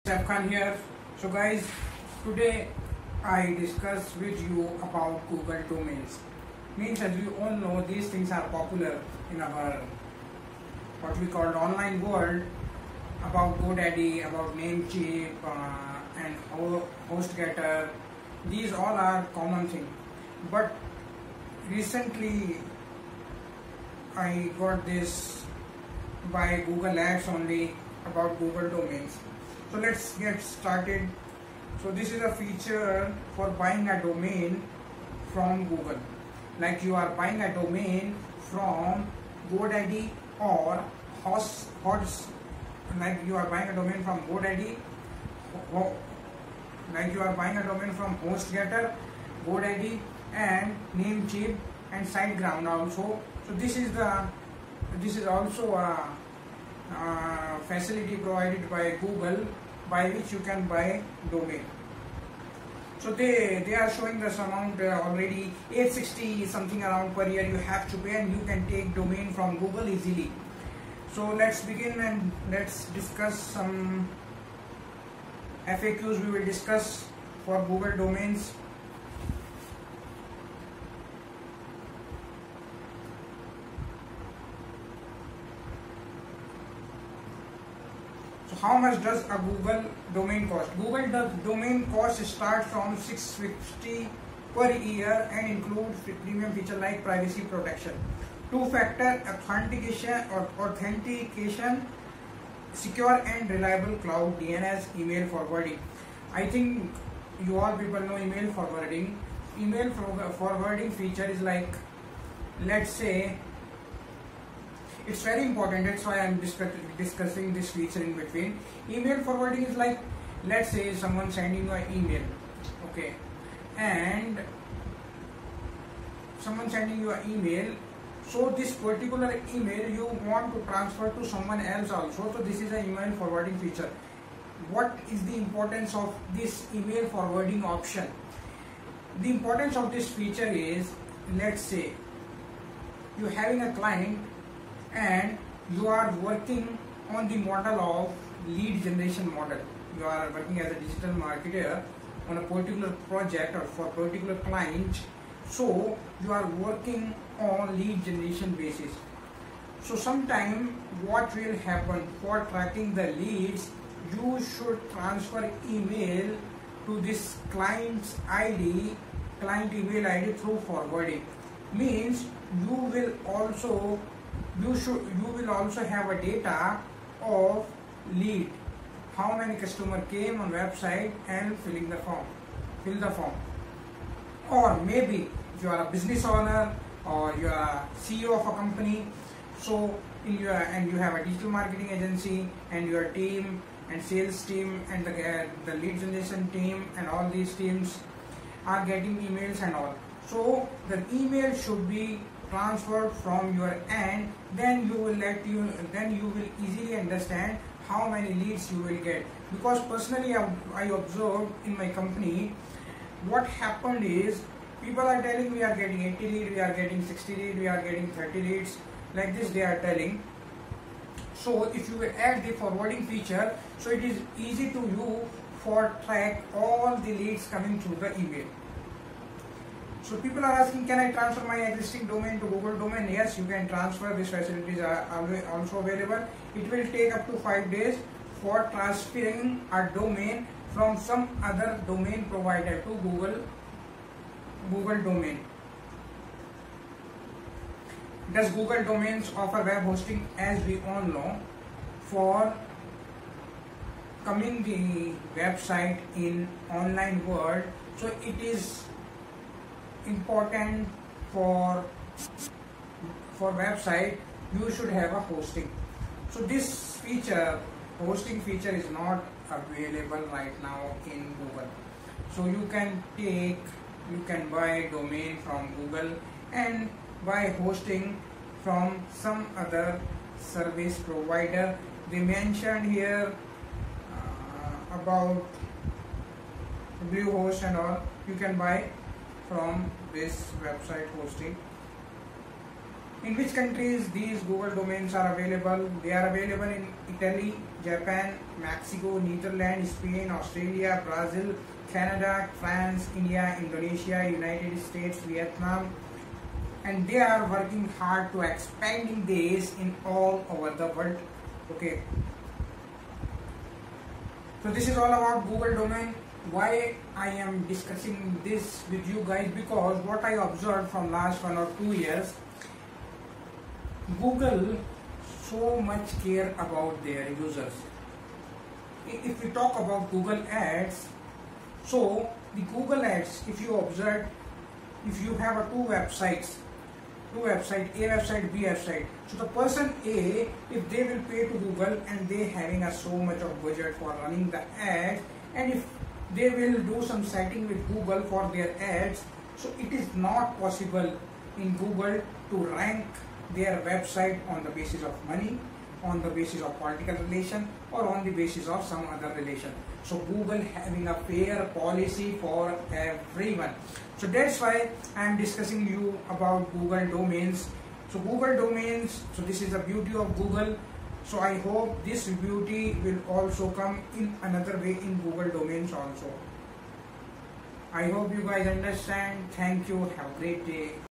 Saif Khan here. So guys, today I discuss with you about Google domains. Means as we all know, these things are popular in our what we call online world, about GoDaddy, about Namecheap and HostGator. These all are common things. But recently I got this by Google Ads only about Google domains. So let's get started. So this is a feature for buying a domain from Google. Like you are buying a domain from GoDaddy or like you are buying a domain from GoDaddy, like you are buying a domain from HostGator, GoDaddy and Namecheap and SiteGround also. So this is also a facility provided by Google by which you can buy domain. So they are showing this amount already 860 something around per year you have to pay, and you can take domain from Google easily. So let's begin and let's discuss some FAQs we will discuss for Google domains. So how much does a Google domain cost? Google domain cost starts from $650 per year and includes premium feature like privacy protection, two-factor authentication, secure and reliable cloud DNS, email forwarding. I think you all people know email forwarding. Email forwarding feature is like, let's say, it's very important, that's why I'm discussing this feature in between. Email forwarding is like, let's say someone sending you an email, okay, and someone sending you an email. So this particular email you want to transfer to someone else also. So this is an email forwarding feature. What is the importance of this email forwarding option? The importance of this feature is, let's say you're having a client and you are working on the model of lead generation model. You are working as a digital marketer on a particular project or for a particular client. So you are working on lead generation basis. So sometime what will happen for tracking the leads, you should transfer email to this client's ID, client email ID through forwarding. Means you will also have a data of lead, how many customer came on website and fill the form. Or maybe if you are a business owner or you are CEO of a company, so you have a digital marketing agency and your team and sales team and the lead generation team and all these teams are getting emails and all. So the email should be transferred from your end, then you will easily understand how many leads you will get. Because personally I observed in my company, what happened is people are telling we are getting 80 leads, we are getting 60 leads, we are getting 30 leads, like this they are telling. So if you will add the forwarding feature, so it is easy to you for track all the leads coming through the email. So people are asking, can I transfer my existing domain to Google domain? Yes, you can transfer. These facilities are also available. It will take up to 5 days for transferring a domain from some other domain provider to Google domain. Does Google domains offer web hosting? As we all know, for coming the website in online world, so it is important for website you should have a hosting. So this feature, hosting feature, is not available right now in Google. So you can buy domain from Google and buy hosting from some other service provider. They mentioned here about Bluehost and all. You can buy from this website hosting. In which countries these Google domains are available? They are available in Italy, Japan, Mexico, Netherlands, Spain, Australia, Brazil, Canada, France, India, Indonesia, United States, Vietnam, and they are working hard to expanding this in all over the world. Okay. So this is all about Google domain. Why I am discussing this with you guys? Because what I observed from last 1 or 2 years, Google so much care about their users. If we talk about Google Ads, so the Google Ads, if you observe, if you have two websites, A website, B website. So the person A, if they will pay to Google and they having so much of budget for running the ads, and if they will do some setting with Google for their ads, so it is not possible in Google to rank their website on the basis of money, on the basis of political relation, or on the basis of some other relation. So Google having a fair policy for everyone. So that's why I am discussing you about Google domains. So Google domains, so this is the beauty of Google. So I hope this beauty will also come in another way in Google domains also. I hope you guys understand. Thank you. Have a great day.